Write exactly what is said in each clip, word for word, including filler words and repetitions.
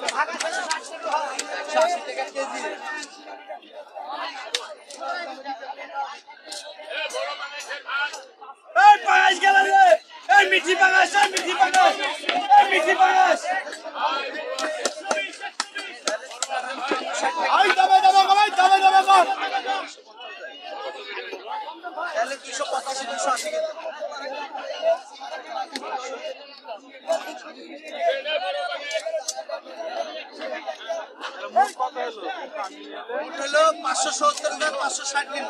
পাঙাশ গেল রে, এই মিঠি পাঙাশ, এই মিঠি পাঙাশ, এই মিঠি পাঙাশ। আই দাবে দাবে ভাই, দাবে দাবে কর। তাহলে দুইশো পঁচাশি দুইশো আশি হলো পাঁচশো সত্তর হাজার পাঁচশো ষাট কিলো।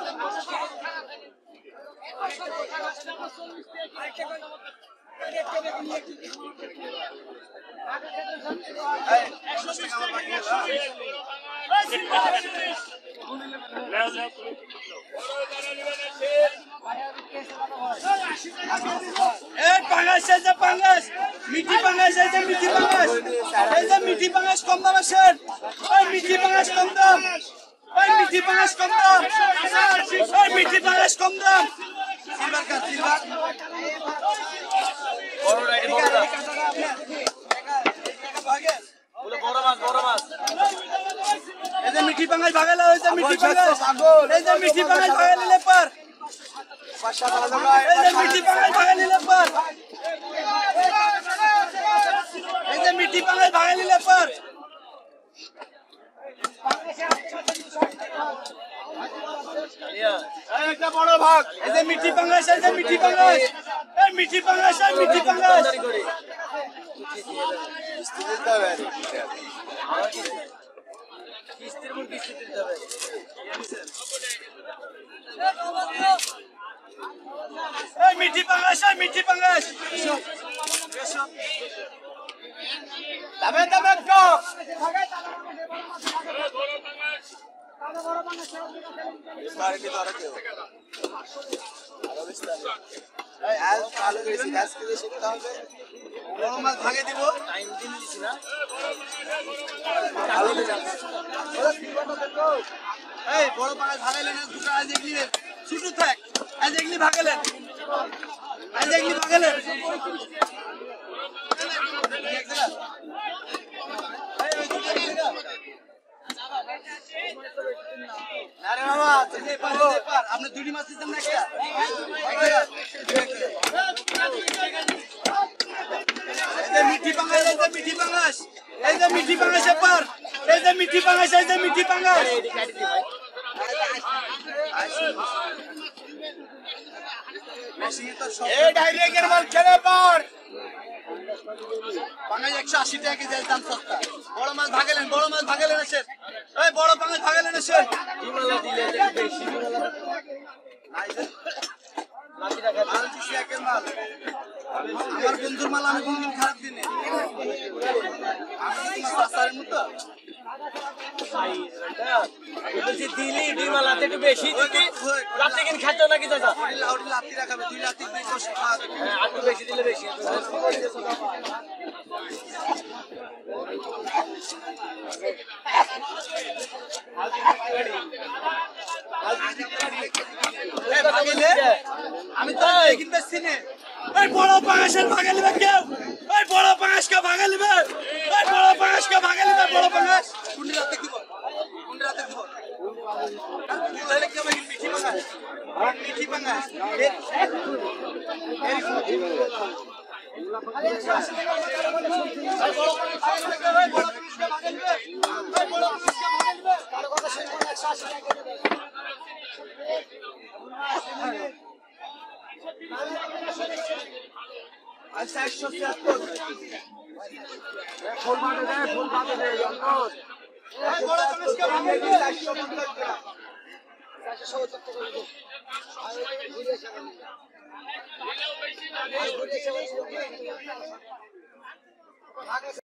পাঙ্গাস এই যে পাঙ্গাস, মিঠি পাঙ্গাস এই যে মিঠি পাঙ্গাস, এই যে মিঠি পাঙ্গাস কম দাম আছে। ওই মিঠি পাঙ্গাস কম দাম, ওই মিঠি পাঙ্গাস কম দাম, ওই মিঠি পাঙ্গাস কম দাম। সিলভার কাট সিলভার বড় রাইড বড় বলে বড় মাছ বড় মাছ। এই যে মিঠি পাঙ্গাস ভাগালে, ওই যে মিঠি পাঙ্গাস, এই যে মিঠি পাঙ্গাস ভাগালে লেপার, এই যে মিঠি পাঙ্গাস ভাগালে লেপার, এই যে মিঠি পাঙ্গাস ভাগালে লেপার। একটা বড় ভাগ, এই যে মিঠি পাঙ্গাস, এই যে মিঠি পাঙ্গাস, এই মিঠি পাঙ্গাস, এই মিঠি পাঙ্গাস। কিস্তির মন কিস্তি দিতে হবে। এই মিঠি পাঙ্গাস, এই মিঠি পাঙ্গাস। দাবে দাবে কম। বড় মাছ ভাগে দিব, টাইম দিন দিছি না। এই বড় পাঙ্গাস ভাগাইলেন, দুটো আজ এগলি ছোট থাক, আজ এগলি ভাগালেন, আজ এগলি ভাগালেন। আরে বাবা আপনি দুটি মাছ দিচ্ছেন না একটা? এই যে মিঠি পাঙ্গাস, এই যে মিঠি পাঙ্গাস, এই যে মিঠি পাঙ্গাস এপার, এই যে মিঠি পাঙ্গাস, এই যে মিঠি পাঙ্গাস। এই ডাইরেক্টের মাল খেলে পার পাঙ্গাস একশো আশি টাকা কেজি দাম সস্তা। বড় মাছ ভাগেলেন, বড় মাছ ভাগেলেন এসেন, এই বড় পাঙ্গাস ভাগেলেন এসেন। আমার বন্ধুর মাল আমি কোনদিন খারাপ দিনে দিলি দুই মালাতে একটু বেশি দিতি, রাতে কিন খাচ্ছ নাকি চাচা? লাতি রাখাবে, দুই লাতি দুই কষ আর একটু বেশি দিলে বেশি। আমি তো কিনতেছি না। এই বড় পাঙ্গাসের ভাগে নিবে কেউ, এই বড় পাঙ্গাসকে ভাগে নিবে, এই বড় পাঙ্গাসকে ভাগে নিবে। বড় পাঙ্গাস কুন্ডি রাতে দিব, কুন্ডি রাতে দিব। তাহলে কি হবে? মিঠি পাঙ্গাস, মিঠি পাঙ্গাস চারশো ছিয়াত্তর ফুল বাঁধে দেয়, ফুল বাঁধে দেয় চারশো পঞ্চাশ গ্রাম চারশো সত্তর